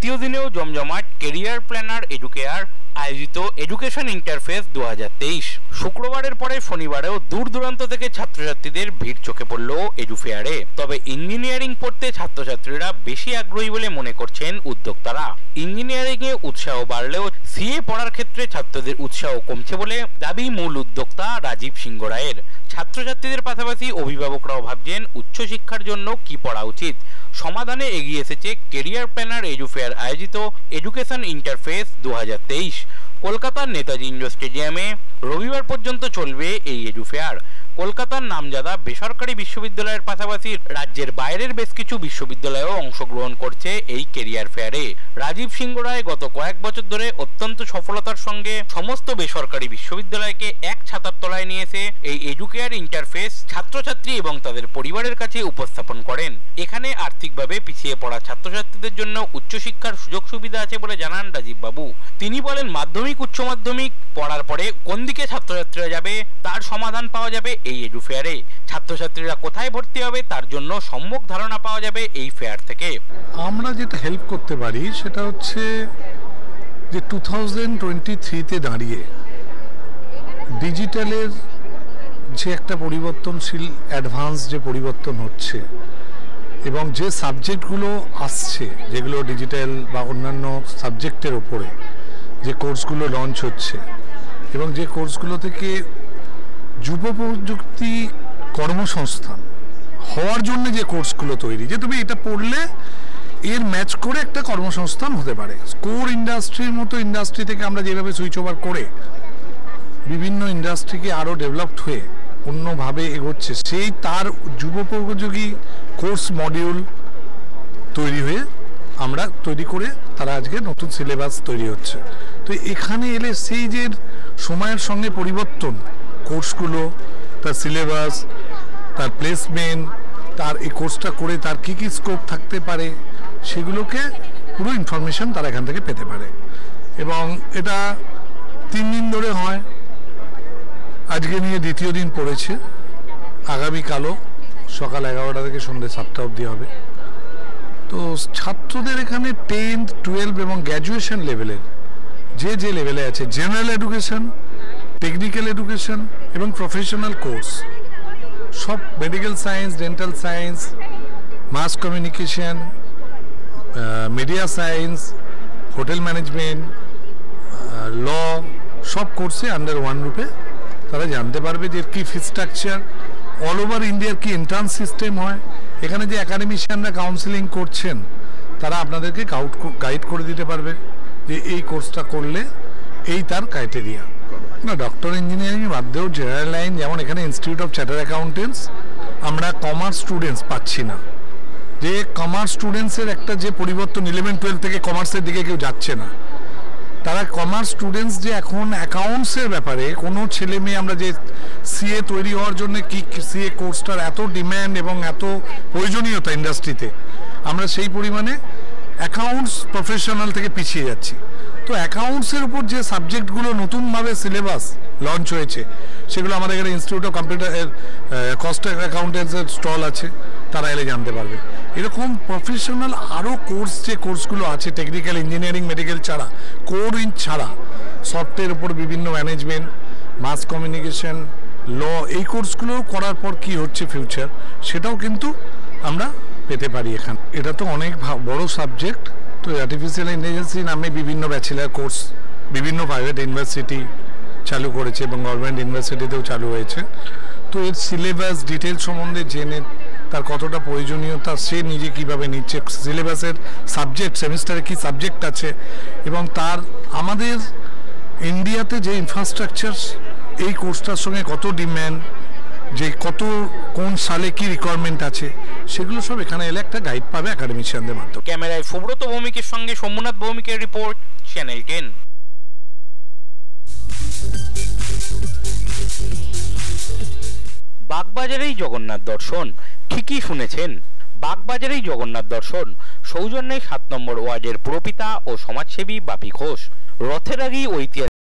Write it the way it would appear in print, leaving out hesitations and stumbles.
দ্বিতীয় দিনেও জমজমাট কেরিয়ার প্ল্যানার এডুকেয়ার আয়োজিত এডুকেশন ইন্টারফেস 2023। শুক্রবারের পরে শনিবারেও দূর দূরান্ত থেকে ছাত্রছাত্রীদের ভিড় চোখে পড়ল এডুফেয়ারে। তবে ইঞ্জিনিয়ারিং পড়তে ছাত্রছাত্রীরা বেশি আগ্রহী বলে মনে করছেন উদ্যোক্তারা। ইঞ্জিনিয়ারিং এ উৎসাহ বাড়লেও সিএ পড়ার ক্ষেত্রে ছাত্রদের উৎসাহ কমছে বলে দাবি মূল উদ্যোক্তা রাজীব সিংহ রায়ের। ছাত্রছাত্রীদের পাশাপাশি অভিভাবকরাও ভাবছেন উচ্চশিক্ষার জন্য কি পড়া উচিত। সমাধানে এগিয়ে এসেছে কেরিয়ার প্ল্যানার এডুফেয়ার আয়োজিত এডুকেশন ইন্টারফেস 2023। কলকাতার নেতাজি ইন্ডোর স্টেডিয়ামে রবিবার পর্যন্ত চলবে এই এডুফেয়ার। কলকাতার নামজাদা বেসরকারি বিশ্ববিদ্যালয়ের পাশাপাশি রাজ্যের বাইরের বেশ কিছু বিশ্ববিদ্যালয়ও অংশগ্রহণ করছে এই কেরিয়ার ফেয়ারে। রাজীব সিংহ রায় গত কয়েক বছর ধরে অত্যন্ত সফলতার সঙ্গে সমস্ত বেসরকারি বিশ্ববিদ্যালয়কে এক ছাতার তলায় নিয়ে এসে এই এডুকেয়ার ইন্টারফেস ছাত্রছাত্রী এবং তাদের পরিবারের কাছে উপস্থাপন করেন। এখানে আর্থিকভাবে পিছিয়ে পড়া ছাত্রছাত্রীদের জন্য উচ্চশিক্ষার সুযোগ সুবিধা আছে বলে জানান রাজীব বাবু। তিনি বলেন, মাধ্যমিক উচ্চ মাধ্যমিক পড়ার পরে কোন দিকে ছাত্রছাত্রীরা যাবে তার সমাধান পাওয়া যাবে এই এডুফেয়ারে। ছাত্রছাত্রীরা কোথায় ভর্তি হবে তার জন্য সম্যক ধারণা পাওয়া যাবে এই ফেয়ার থেকে। আমরা যেটা হেল্প করতে পারি সেটা হচ্ছে যে 2023-তে দাঁড়িয়ে ডিজিটালের যে একটা পরিবর্তনশীল অ্যাডভান্স যে পরিবর্তন হচ্ছে এবং যে সাবজেক্টগুলো আসছে যেগুলো ডিজিটাল বা অন্যান্য সাবজেক্টের ওপরে যে কোর্সগুলো লঞ্চ হচ্ছে এবং যে কোর্সগুলো থেকে যুব প্রযুক্তি কর্মসংস্থান হওয়ার জন্য যে কোর্সগুলো তৈরি, যে তুমি এটা পড়লে এর ম্যাচ করে একটা কর্মসংস্থান হতে পারে। কোর ইন্ডাস্ট্রির মতো ইন্ডাস্ট্রি থেকে আমরা যেভাবে সুইচ ওভার করে বিভিন্ন ইন্ডাস্ট্রিকে আরও ডেভেলপড হয়ে অন্যভাবে এগোচ্ছে, সেই তার যুবোপযোগী কোর্স মডিউল তৈরি হয়ে আমরা তৈরি করে তারা আজকে নতুন সিলেবাস তৈরি হচ্ছে। তো এখানে এলে সেই যে সময়ের সঙ্গে পরিবর্তন কোর্সগুলো, তার সিলেবাস, তার প্লেসমেন্ট, তার এই কোর্সটা করে তার কী কী স্কোপ থাকতে পারে সেগুলোকে পুরো ইনফরমেশন তারা এখান থেকে পেতে পারে। এবং এটা 3 দিন ধরে হয়। আজকে নিয়ে দ্বিতীয় দিন পড়েছে। আগামীকালও সকাল 11টা থেকে সন্ধ্যে 7টা অবধি হবে। তো ছাত্রদের এখানে 10th, 12 এবং গ্র্যাজুয়েশন লেভেলের যে লেভেলে আছে, জেনারেল এডুকেশন, টেকনিক্যাল এডুকেশন এবং প্রফেশনাল কোর্স, সব medical science, dental science, mass communication, media science, hotel management, law, সব কোর্সে আন্ডার ওয়ান রূপে তারা জানতে পারবে যে কি ফি স্ট্রাকচার, অল ওভার ইন্ডিয়ার কি এন্ট্রান্স সিস্টেম হয়। এখানে যে একাডেমিশিয়ানরা কাউন্সেলিং করছেন তারা আপনাদেরকে গাইড করে দিতে পারবে যে এই কোর্সটা করলে এই তার ক্রাইটেরিয়া। না, ডক্টর ইঞ্জিনিয়ারিং বাদেও জেনারেল লাইন, যেমন এখানে ইনস্টিটিউট অফ চার্টার্ড অ্যাকাউন্টেন্টস, আমরা কমার্স স্টুডেন্টস পাচ্ছি না। যে কমার্স স্টুডেন্টসের একটা যে পরিবর্তন 11-12 থেকে কমার্সের দিকে কেউ যাচ্ছে না, তারা কমার্স স্টুডেন্টস যে এখন অ্যাকাউন্টসের ব্যাপারে কোনো ছেলে মেয়ে, আমরা যে সিএ তৈরি হওয়ার জন্য কি সিএ কোর্সটার এত ডিম্যান্ড এবং এত প্রয়োজনীয়তা ইন্ডাস্ট্রিতে, আমরা সেই পরিমাণে অ্যাকাউন্টস প্রফেশনাল থেকে পিছিয়ে যাচ্ছি। তো অ্যাকাউন্টসের উপর যে সাবজেক্টগুলো নতুনভাবে সিলেবাস লঞ্চ হয়েছে সেগুলো আমাদের এখানে ইনস্টিটিউট অফ কম্পিউটার কস্ট অ্যাকাউন্টেন্টসের স্টল আছে, তারা এলে জানতে পারবে। এরকম প্রফেশনাল আরও কোর্স যে কোর্সগুলো আছে টেকনিক্যাল, ইঞ্জিনিয়ারিং, মেডিকেল ছাড়া, কোর ছাড়া সফটওয়্যার উপর বিভিন্ন ম্যানেজমেন্ট, মাস কমিউনিকেশন, ল, এই কোর্সগুলো করার পর কি হচ্ছে ফিউচার সেটাও কিন্তু আমরা পেতে পারি এখানে। এটা তো অনেক বড় সাবজেক্ট। তো আর্টিফিশিয়াল ইন্টেলিজেন্সি নামে বিভিন্ন ব্যাচেলার কোর্স বিভিন্ন প্রাইভেট ইউনিভার্সিটি চালু করেছে এবং গভর্নমেন্ট ইউনিভার্সিটিতেও চালু হয়েছে। তো এর সিলেবাস ডিটেল সম্বন্ধে জেনে তার কতটা প্রয়োজনীয়তা, সে নিজে কীভাবে নিচ্ছে, সিলেবাসের সাবজেক্ট, সেমিস্টারে কী সাবজেক্ট আছে এবং তার আমাদের ইন্ডিয়াতে যে ইনফ্রাস্ট্রাকচার এই কোর্সটার সঙ্গে কত ডিম্যান্ড, যে কত কোন সালে কি রিকোয়ারমেন্ট আছে, সেগুলো সব এখানে এলে একটা গাইড পাবে একাডেমিশিয়ানদের মাধ্যমে। ক্যামেরায় সুব্রত ভৌমিকের সঙ্গে সোমনাথ ভৌমিকের রিপোর্ট, চ্যানেল 10। বাগবাজারেই জগন্নাথ দর্শন, ঠিকই শুনেছেন, বাগবাজারেই জগন্নাথ দর্শন। সৌজন্যে 7 নম্বর ওয়ার্ডের পুরপিতা ও সমাজসেবী বাপি ঘোষ। রথের আগেই ঐতিহাসিক